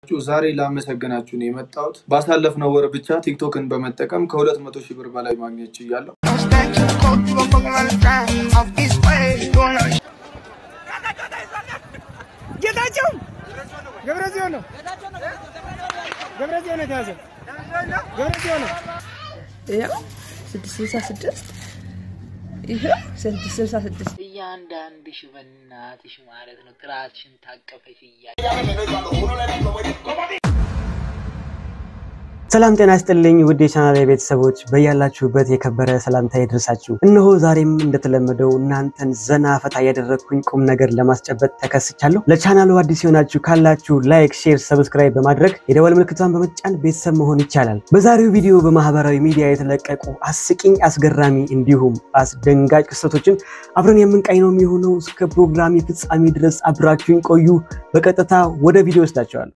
ናችሁ? ዛሬ ላመሰግናችሁ ነው የመጣሁት። ባሳለፍነው ወር ብቻ ቲክቶክን በመጠቀም ከ200,000 ብር በላይ ማግኘት ችያለሁ። ጌታቸው ገብረጽዮን ነው ያዘ ገብረጽዮን ነው ያው 666 ይሄ 666 እያንዳንድሽ በእናትሽ ማለት ነው ጥራትሽን ታቀፈሽ ሰላም ጤና ይስጥልኝ ውድ የቻናሌ ቤተሰቦች በያላችሁበት የከበረ ሰላምታ ይድረሳችሁ። እነሆ ዛሬም እንደተለመደው እናንተን ዘና ፈታ ያደረኩኝ ቁም ነገር ለማስጨበጥ ተከስቻለሁ። ለቻናሉ አዲስ ሆናችሁ ካላችሁ ላይክ፣ ሼር፣ ሰብስክራይብ በማድረግ የደወል ምልክቱን በመጫን ቤተሰብ መሆን ይቻላል። በዛሬው ቪዲዮ በማህበራዊ ሚዲያ የተለቀቁ አስቂኝ፣ አስገራሚ እንዲሁም አስደንጋጭ ክስተቶችን አብረን የምንቃኝ ነው የሚሆነው። እስከ ፕሮግራም ፍጻሜ ድረስ አብራችሁን ቆዩ። በቀጥታ ወደ ቪዲዮ ወስዳችኋለሁ።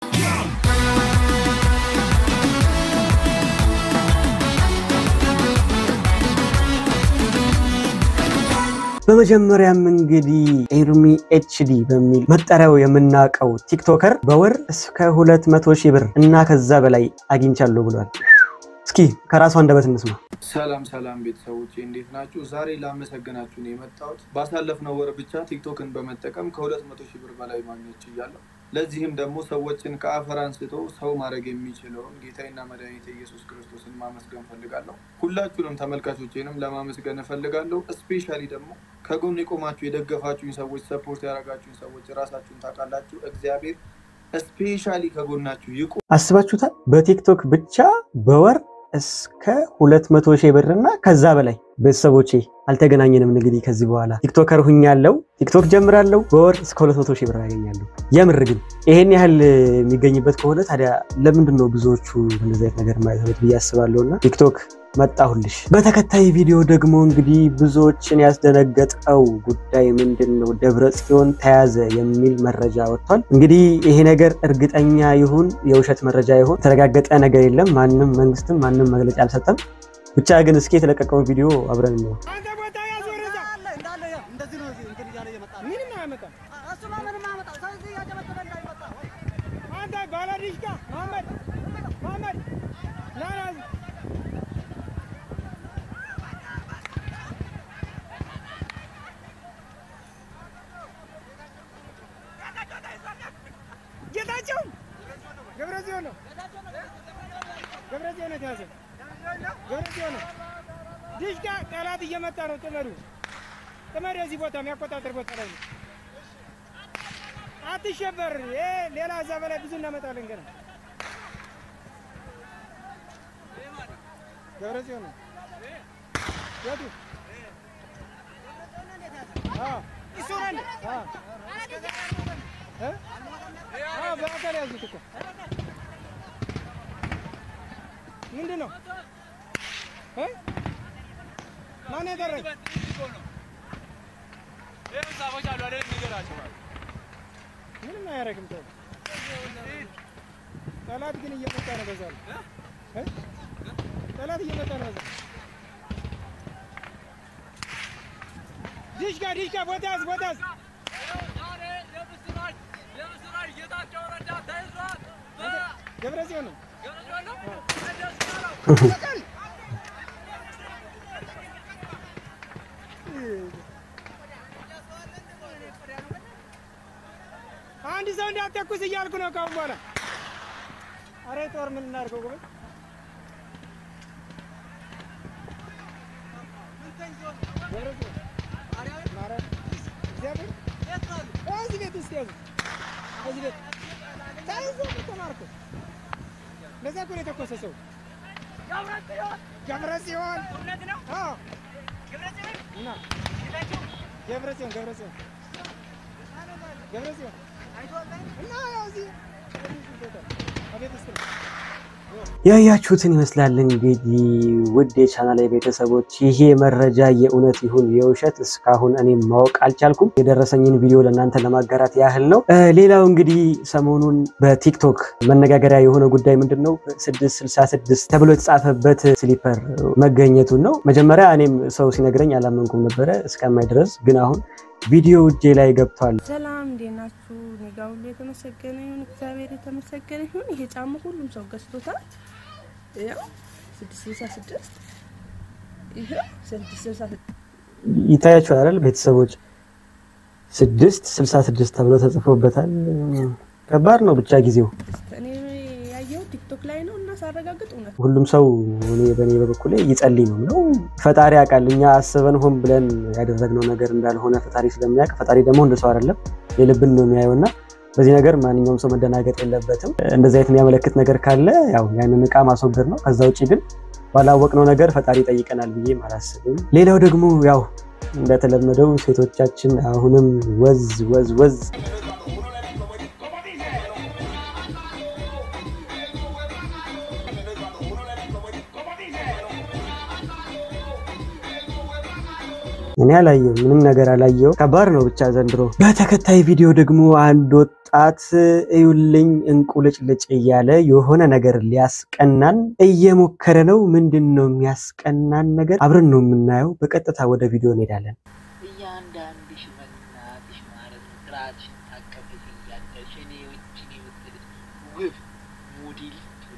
በመጀመሪያም እንግዲህ ኤርሚ ኤችዲ በሚል መጠሪያው የምናቀው ቲክቶከር በወር እስከ 200,000 ብር እና ከዛ በላይ አግኝቻለሁ ብሏል። እስኪ ከራሱ አንደበት እንስማ። ሰላም ቤተሰቦች እንዴት ናችሁ? ዛሬ ላመሰግናችሁ ነው የመጣሁት። ባሳለፍነው ወር ብቻ ቲክቶክን በመጠቀም ከ200,000 ብር በላይ ማግኘት ችያለሁ። ለዚህም ደግሞ ሰዎችን ከአፈር አንስቶ ሰው ማድረግ የሚችለውን ጌታዬና መድኃኒቴ ኢየሱስ ክርስቶስን ማመስገን ፈልጋለሁ። ሁላችሁንም ተመልካቾቼንም ለማመስገን ፈልጋለሁ። ስፔሻሊ ደግሞ ከጎን የቆማችሁ የደገፋችሁኝ ሰዎች፣ ሰፖርት ያደረጋችሁኝ ሰዎች ራሳችሁን ታውቃላችሁ። እግዚአብሔር ስፔሻሊ ከጎናችሁ ይቁም። አስባችሁታል? በቲክቶክ ብቻ በወር እስከ 200,000 ብርና ከዛ በላይ። ቤተሰቦቼ አልተገናኘንም እንግዲህ ከዚህ በኋላ ቲክቶከር ሁኛለሁ፣ ቲክቶክ ጀምራለሁ፣ በወር እስከ 200,000 ብር ያገኛለሁ። የምር ግን ይሄን ያህል የሚገኝበት ከሆነ ታዲያ ለምንድን ነው ብዙዎቹ እንደዚህ አይነት ነገር ማይተውት ብዬ አስባለሁና ቲክቶክ መጣሁልሽ። በተከታይ ቪዲዮ ደግሞ እንግዲህ ብዙዎችን ያስደነገጠው ጉዳይ ምንድነው? ደብረጽዮን ተያዘ የሚል መረጃ ወጥቷል። እንግዲህ ይሄ ነገር እርግጠኛ ይሁን የውሸት መረጃ ይሁን ተረጋገጠ ነገር የለም። ማንም መንግስትም ማንም መግለጫ አልሰጠም። ብቻ ግን እስኪ የተለቀቀው ቪዲዮ አብረን ነው። አንተ ቦታ ያዝ ወረዛ እንዳለ እንደዚህ ነው እንትን ያለ ይመጣ ምንም አይመጣም። እሱ ማመንም አይመጣም። ስለዚህ ያጀመተ እንዳይመጣ አንተ ባላዲሽካ መሐመድ ናናዝ ጌታቸው ገብረጽዮን ነው ያዘ ገብረጽዮን ነው ዲሽካ ጠላት እየመጣ ነው። ጥመዱ እዚህ ቦታ የሚያቆጣጥር ቦታ ላይ ነው። አትሸበር። ሌላ እዛ በላይ ብዙ እናመጣለን ገና። ገብረጽዮን ነው ያቱ እሱ ነው በአካል ያዙት እኮ ምንድን ነው? ማን ያደረገ? ምንም አያደርግም። ጠላት ግን እየመጣ ነው። በዛ ጠላት እየመጣ ነው። በዛ ዲሽካ ቦታ ያዝ ገብረጽዮን ነው አንድ ሰው እንዳትተኩስ እያልኩ ነው ካሁን በኋላ። ኧረ ጦር ምን እናድርገው ጎበዝ? እዚህ ቤት ውስጥ ያዙ። እዚህ ቤት ታይዞ ተማርኩ። ለዛ እኮ ነው የተኮሰ ሰው ገብረጽዮን እውነት ነው። አዎ ገብረጽዮን እና እዚህ አቤት ውስጥ ያያችሁትን ይመስላል እንግዲህ ውድ የቻናሌ ቤተሰቦች። ይሄ መረጃ የእውነት ይሁን የውሸት እስካሁን እኔም ማወቅ አልቻልኩም። የደረሰኝን ቪዲዮ ለእናንተ ለማጋራት ያህል ነው። ሌላው እንግዲህ ሰሞኑን በቲክቶክ መነጋገሪያ የሆነ ጉዳይ ምንድነው 666 ተብሎ የተጻፈበት ስሊፐር መገኘቱ ነው። መጀመሪያ እኔም ሰው ሲነግረኝ አላመንኩም ነበረ እስከማይ ድረስ። ግን አሁን ቪዲዮ እጄ ላይ ገብቷል። ሰላም እንዴናችሁ? ንጋው የተመሰገነ ይሁን እግዚአብሔር የተመሰገነ ይሁን። ይሄ ጫማ ሁሉም ሰው ገዝቶታል። ያው 666 ይሄ 666 ይታያችኋል አይደል ቤተሰቦች 666 ተብሎ ተጽፎበታል። ከባድ ነው ብቻ ጊዜው እኔ ያየው ቲክቶክ ላይ ነው እና ሳረጋግጥ እውነት ሁሉም ሰው በኔ በበኩሌ ይጸልይ ነው ፈጣሪ ያውቃል። እኛ አስበን ሆን ብለን ያደረግነው ነገር እንዳልሆነ ፈጣሪ ስለሚያውቅ ፈጣሪ ደግሞ እንደሰው አይደለም የልብን ነው የሚያየውና በዚህ ነገር ማንኛውም ሰው መደናገጥ የለበትም። እንደዚህ አይነት የሚያመለክት ነገር ካለ ያው ያንን ዕቃ ማስወገድ ነው። ከዛ ውጪ ግን ባላወቅነው ነገር ፈጣሪ ጠይቀናል ብዬ ማላስብም። ሌላው ደግሞ ያው እንደተለመደው ሴቶቻችን አሁንም ወዝ እኔ አላየው ምንም ነገር አላየው። ከባድ ነው ብቻ ዘንድሮ። በተከታይ ቪዲዮ ደግሞ አንድ ወጣት እዩልኝ እንቁልጭልጭ እያለ የሆነ ነገር ሊያስቀናን እየሞከረ ነው። ምንድነው የሚያስቀናን ነገር አብረን ነው የምናየው። በቀጥታ ወደ ቪዲዮ እንሄዳለን። እያንዳንድሽ በእናትሽ ማለት ነው ግራችን ታቀፈሽ እያለሽ እኔ ወጭኔ ወጥልሽ ውብ ሞዴል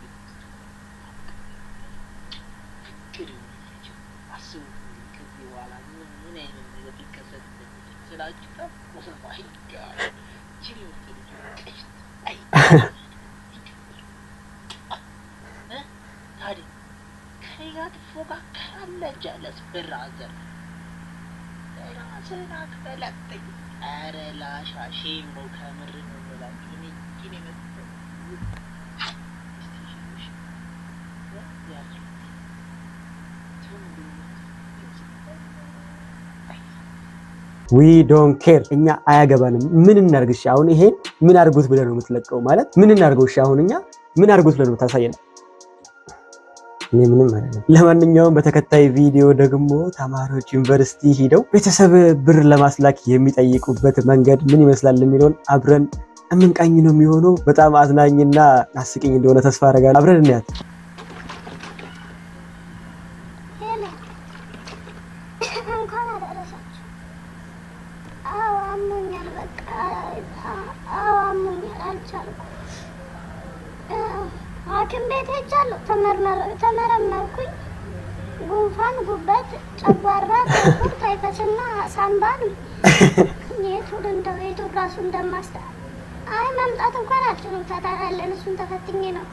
we don't care እኛ አያገባንም። ምን እናርግሽ አሁን ይሄ ምን አርጉት ብለን ነው የምትለቀው ማለት ምን እናርገውሽ አሁን እኛ ምን አርጉት ብለን ነው ታሳየን። እኔ ምንም አይደለም። ለማንኛውም በተከታይ ቪዲዮ ደግሞ ተማሪዎች ዩኒቨርሲቲ ሄደው ቤተሰብ ብር ለማስላክ የሚጠይቁበት መንገድ ምን ይመስላል የሚለውን አብረን እንቃኝ ነው የሚሆነው። በጣም አዝናኝና አስቂኝ እንደሆነ ተስፋ አደርጋለሁ። አብረን እንያት። ሐኪም ቤት ሄጃለሁ ተመረመርኩኝ። ጉንፋን፣ ጉበት፣ ጨጓራ፣ ጥቁር ታይፈስና ሳምባን የቱ ራሱ እንደማስታ አይ መምጣት እንኳን አልችልም። ተታራለን እሱን ተፈትኜ ነው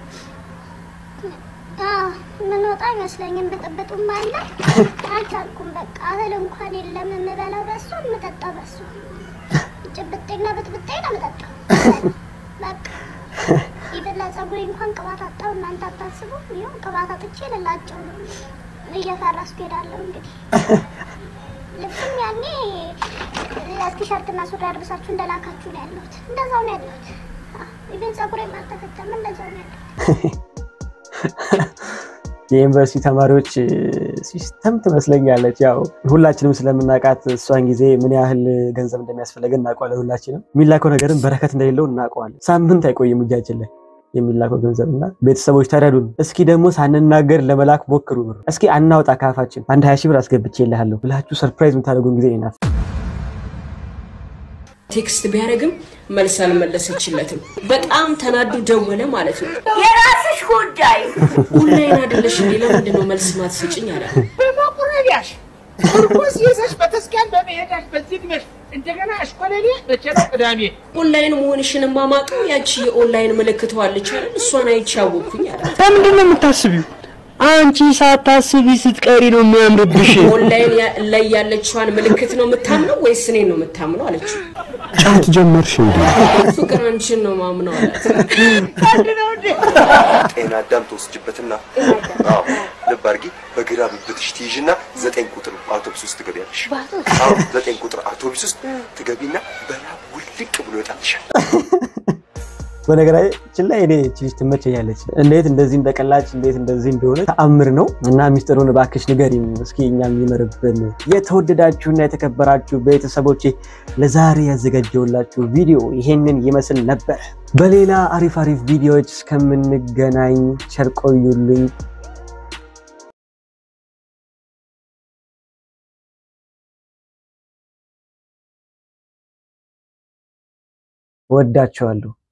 ምን ወጣ አይመስለኝም። ብጥብጡም አለ አልቻልኩም። በቃ እህል እንኳን የለም የምበላው በሱ የምጠጣው በሱ ጭብጤና ብጥብጤ ነው የምጠጣው በቃ ይበላ ጸጉሬ እንኳን ቅባት አጣው። እናንተ አታስቡ። ይሄን ቅባት አጥቼ ለላጨው ነው እየፈራስኩ ሄዳለሁ። እንግዲህ ልብስም ያኔ ቲሸርትና ሱሪ አድርሳችሁ እንደላካችሁ ነው ያለሁት። እንደዛው ነው ያለሁት። ይሄን ጸጉሬ ማተከተም እንደዛው ነው ያለሁት። የዩኒቨርሲቲ ተማሪዎች ሲስተም ትመስለኛለች። ያው ሁላችንም ስለምናቃት እሷን ጊዜ ምን ያህል ገንዘብ እንደሚያስፈልገን እናውቀዋለን። ሁላችንም የሚላከው ነገርም በረከት እንደሌለው እናውቀዋለን። ሳምንት አይቆይም እጃችን ላይ የሚላከው ገንዘብና ቤተሰቦች ተረዱን። እስኪ ደግሞ ሳንናገር ለመላክ ሞክሩ። ብር እስኪ አናውጣ ካፋችን። አንድ 20 ሺህ ብር አስገብቼልሃለሁ ብላችሁ ሰርፕራይዝ የምታደርጉን ጊዜ ነው። ቴክስት ቢያረግም መልስ አልመለሰችለትም። በጣም ተናዱ ደወለ ማለት ነው። የራስሽ ጉዳይ ኦንላይን አይደለሽ እንዴ? ለምንድን ነው መልስ ማትሰጪኝ አለ። በማቁረቢያሽ ቁርቁስ ይዘሽ በተስኪያን በመሄዳሽ በዚህ ድመሽ እንደገና አሽኮለሌ በቸረው ቅዳሜ ኦንላይን መሆንሽን ማማቀው ያቺ የኦንላይን ምልክቷ አለች አይደል? እሷን አይቻወኩኝ አለ። ለምንድን ነው የምታስቢው? አንቺ ሳታስቢ ስትቀሪ ነው የሚያምርብሽ። ኦንላይን ላይ ያለችዋን ምልክት ነው የምታምነው ወይስ እኔን ነው የምታምነው አለች። ጫት ጀመርሽ እንዴ? ፍቅር አንቺን ነው ማምነው አላት። ጤና አዳም ተወስጅበትና ልብ አድርጊ በግራ ብትሽ ትይዥና 9 ቁጥር አውቶቡስ ውስጥ ትገቢያለሽ። 9 ቁጥር አውቶቡስ ውስጥ ትገቢና በላብ ውልቅ ብሎ ይወጣልሻል። በነገራችን ላይ እኔ እቺ ትመቸኛለች። እንዴት እንደዚህ እንደቀላች እንዴት እንደዚህ እንደሆነ ተአምር ነው እና ሚስጥሩን ባክሽ ንገሪን እስኪ እኛም ይመርብን። የተወደዳችሁና የተከበራችሁ ቤተሰቦቼ ለዛሬ ያዘጋጀውላችሁ ቪዲዮ ይሄንን ይመስል ነበር። በሌላ አሪፍ ቪዲዮዎች እስከምንገናኝ ቸር ቆዩልኝ። ወዳችኋለሁ።